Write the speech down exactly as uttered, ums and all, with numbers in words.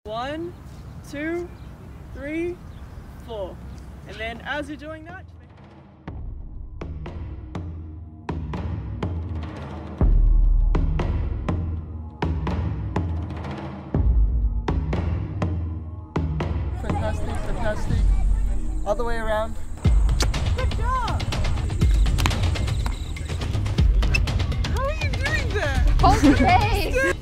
One, two, three, four. And then as you're doing that, fantastic, fantastic. Other way around. good job! How are you doing that? Okay.